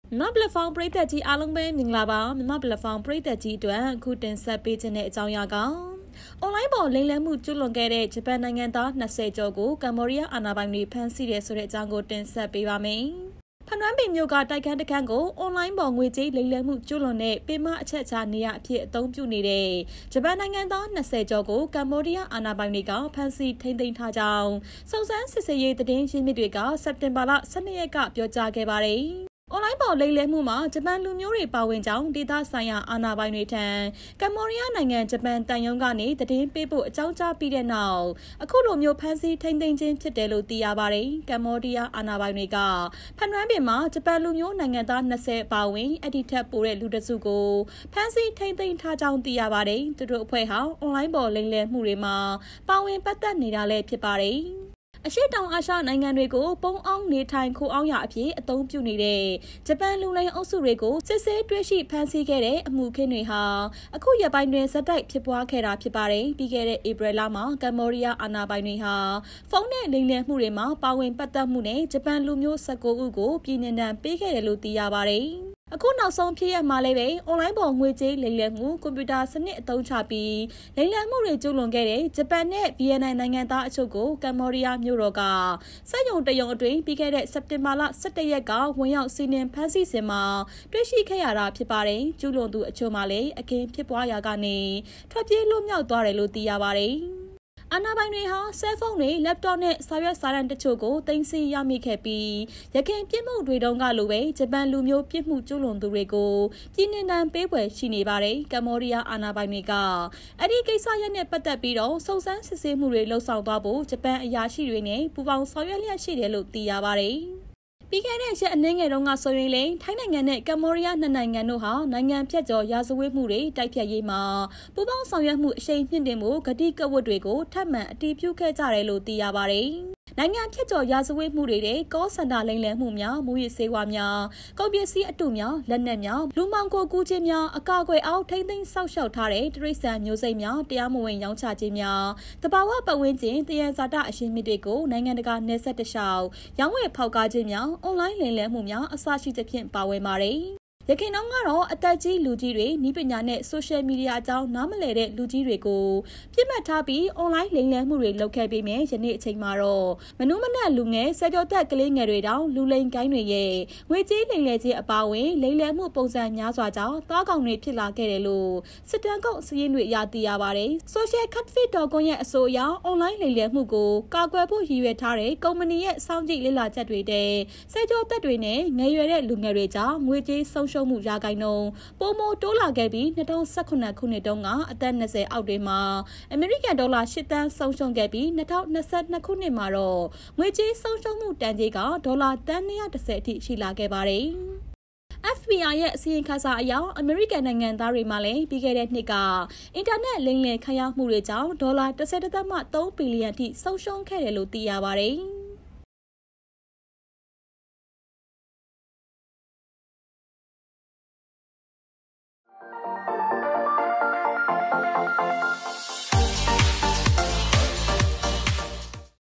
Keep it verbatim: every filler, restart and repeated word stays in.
မြန်မာပလက်ဖောင်းပရိသတ်ကြီးအားလုံးပဲမင်္ဂလာပါမြန်မာပလက်ဖောင်းပရိသတ်ကြီးအတွက်အခုတင်ဆက်ပေးခြင်းတဲ့အကြောင်းအရာကအွန်လိုင်းပေါ်လိမ်လည်မှုကျူးလွန်ခဲ့တဲ့ဂျပန်နိုင်ငံသား၂၀ကျော်ကိုကမ္ဘောဒီးယားအာဏာပိုင်တွေဖမ်းဆီးတယ်ဆိုတဲ့အကြောင်းကိုတင်ဆက်ပေးပါမယ်။ဖနွမ်းပင်မြို့ကတိုက်ခန်းတစ်ခန်းကိုအွန်လိုင်းပေါ်ငွေကြေးလိမ်လည်မှုကျူးလွန်တဲ့ပင်မအချက်အခြာနေရာအဖြစ်အသုံးပြုနေတဲ့ဂျပန်နိုင်ငံသား၂၀ကျော်ကိုကမ္ဘောဒီးယားအာဏာပိုင်တွေကဖမ်းဆီးထိန်းသိမ်းထားကြောင်းစုံစမ်းစစ်ဆေးရေးသတင်းရင်းမြစ်တွေကစက်တင်ဘာလ၁၂ရက်ကပြောကြားခဲ့ပါတယ်။အွန်လိုင်းပေါ်လိမ်လည်မှုမှာဂျပန်လူမျိုးတွေပါဝင်ကြောင်းဒေသဆိုင်ရာအာဏာပိုင်တွေထံကမ္ဘောဒီးယားနိုင်ငံဂျပန်တန်ယုံကနေသတင်းပေးဖို့အကြောင်းကြားပြီးတဲ့နောက်အခုလိုမျိုးဖမ်းဆီးထိန်းသိမ်းခြင်းဖြစ်တယ်လို့သိရပါတယ်။ကမ္ဘောဒီးယားအာဏာပိုင်တွေကဖနွမ်းပင်မှာဂျပန်လူမျိုးနိုင်ငံသား၂၀ပါဝင်အဒီထက်ပိုတဲ့လူတစုကိုဖမ်းဆီးထိန်းသိမ်းထားကြောင်းသိရပါတယ်။သူတို့အဖွဲ့ဟာအွန်လိုင်းပေါ်လိမ်လည်မှုတွေမှာပါဝင်ပတ်သက်နေတာလည်းဖြစ်ပါတယ်။အရှေ့တောင်အာရှနိုင်ငံတွေကိုပုံအောင်နေထိုင်ခိုအောင်ရအဖြစ်အသုံးပြုနေတဲ့ဂျပန်လူလိမ်အုပ်စုတွေကိုစစ်ဆေးတွေ့ရှိဖမ်းဆီးခဲ့တဲ့အမှုခင်းတွေဟာအခုရက်ပိုင်းတွင်ဇက်တိုက်ဖြစ်ပွားခဲ့တာဖြစ်ပါတယ်။ပြီးခဲ့တဲ့ဧပြီလမှာကမ္ဘောဒီးယားအာဏာပိုင်တွေဟာဖုန်းနဲ့လိမ်လည်မှုတွေမှာပါဝင်ပတ်သက်မှုနဲ့ဂျပန်လူမျိုး၁၉ဦးကိုပြည်နှင်ဒဏ်ပေးခဲ့တယ်လို့သိရပါတယ်။အခုနောက်ဆုံးဖြစ်ရမှာလည်းပဲအွန်လိုင်းပေါ်ငွေကြေးလိမ်လည်မှုကွန်ပျူတာစနစ်အသုံးချပြီးလိမ်လည်မှုတွေကျူးလွန်ခဲ့တဲ့ဂျပန်နဲ့ဗီယက်နမ်နိုင်ငံသားအချို့ကိုကမ္ဘောဒီးယားမြို့တော်ကစက်ရုံတရုံအတွင်းပြီးခဲ့တဲ့စက်တင်ဘာလ၁၁ရက်ကဝင်ရောက်စီးနင်းဖမ်းဆီးစဉ်မှာတွေ့ရှိခဲ့ရတာဖြစ်ပါတယ်။ကျူးလွန်သူအချို့မှလည်းအခင်းဖြစ်ပွားရာကနေထွက်ပြေးလွတ်မြောက်သွားတယ်လို့သိရပါတယ်။အာဏာပိုင်တွေဟာဆဲလ်ဖုန်းတွေလက်တော့နဲ့စာရွက်စာတမ်းတချို့ကိုတင်စီရမိခဲ့ပြီးရခိုင်ပြစ်မှုတွေတုန်းကလိုပဲဂျပန်လူမျိုးပြစ်မှုကျူးလွန်သူတွေကိုပြည်နှင်ဒဏ်ပေးပွဲရှိနေပါတယ်။ကမ္ဘောဒီးယားအာဏာပိုင်တွေကအဲ့ဒီကိစ္စရပ်နဲ့ပတ်သက်ပြီးတော့စုံစမ်းစစ်ဆေးမှုတွေလှုပ်ဆောင်သွားဖို့ဂျပန်အရာရှိတွေနဲ့ပူးပေါင်းဆောင်ရွက်လျက်ရှိတယ်လို့သိရပါတယ်။ပြီးခဲ့တဲ့ရက်အနည်းငယ်တုန်းကဆိုရင်လည်းထိုင်းနိုင်ငံနဲ့ကမ္ဘောဒီးယားနှစ်နိုင်ငံတို့ဟာနိုင်ငံဖြတ်ကျော်ရာဇဝတ်မှုတွေတိုက်ဖြတ်ရေးမှာပူးပေါင်းဆောင်ရွက်မှုအရှိန်မြင့်တင်မှုဂတိကဝတ်တွေကိုထပ်မံအတည်ပြုခဲ့ကြတယ်လို့သိရပါတယ်။နိုင်ငံဖြတ်ကျော်ရာဇဝတ်မှုတွေတဲ့ကောစင်တာလိမ်လည်မှုများမူရစ်ဆေးဝါးများကုန်ပစ္စည်းအတုများလက်နက်များလူမှောင်ခိုကူးခြင်းများအကာအကွယ်အောက်ထိမ့်သိမ်းဆောက်ရှောက်ထားတဲ့တရိတ်ဆန်မျိုးစိတ်များတရားမဝင်ရောင်းချခြင်းများတဘာဝပတ်ဝန်းကျင်တယံဇာတအရှင်းမြစ်တွေကိုနိုင်ငံတကာနယ်စပ်တလျှောက်ရောင်းဝယ်ဖောက်ကားခြင်းများအွန်လိုင်းလိမ်လည်မှုများအစရှိသဖြင့်ပါဝင်ပါတယ်။ရခိုင်တော့ကတော့အသက်ကြီးလူကြီးတွေဤပညာနဲ့ဆိုရှယ်မီဒီယာအကြောင်းနားမလည်တဲ့လူကြီးတွေကိုပြစ်မှတ်ထားပြီးအွန်လိုင်းလိမ်လည်မှုတွေလုပ်ခဲ့ပြီးမြဲယနေ့အချိန်မှာတော့မနုမနက်လူငယ်ဆယ်ကျော်သက်ကလေးငယ်တွေတောင်လူလိမ်ကိုင်းတွေရဲ့ငွေကြေးလိမ်လည်ခြင်းအပါအဝင်လိမ်လည်မှုပုံစံများစွာကြောင့်သားကောင်တွေဖြစ်လာခဲ့တယ်လို့စစ်တမ်းကုတ်စည်းရင်းတွေအရသိရပါတယ်။ Social Catfish တော်ကွန်ရဲ့အဆိုအရအွန်လိုင်းလိမ်လည်မှုကိုကာကွယ်ဖို့ရည်ရွယ်ထားတဲ့ကုမ္ပဏီရဲ့စောင့်ကြည့်လေ့လာချက်တွေတဲ့ဆယ်ကျော်သက်တွေနဲ့ငယ်ရွယ်တဲ့လူငယ်တွေကြောင့်ငွေကြေးဆုံးရှုံးမှုရာခိုင်နှုန်းပိုမိုတိုးလာခဲ့ပြီး၂၀၁၇ခုနှစ်တုန်းကအသက်၂၀အောက်တွေမှာအမေရိကန်ဒေါ်လာ၈သန်းဆုံးရှုံးခဲ့ပြီး၂၀၂၂ခုနှစ်မှာတော့ငွေကြေးဆုံးရှုံးမှုတန်ကြေးကဒေါ်လာသန်း၂၁၀အထိရှိလာခဲ့ပါတယ်။ F B I ရဲ့အစီရင်ခံစာအရအမေရိကန်နိုင်ငံသားတွေမှလည်းပြီးခဲ့တဲ့နှစ်ကအင်တာနက်လိမ်လည်ခံရမှုတွေကြောင့်ဒေါ်လာ၁၀.၃ဘီလီယံထိဆုံးရှုံးခဲ့တယ်လို့သိရပါတယ်။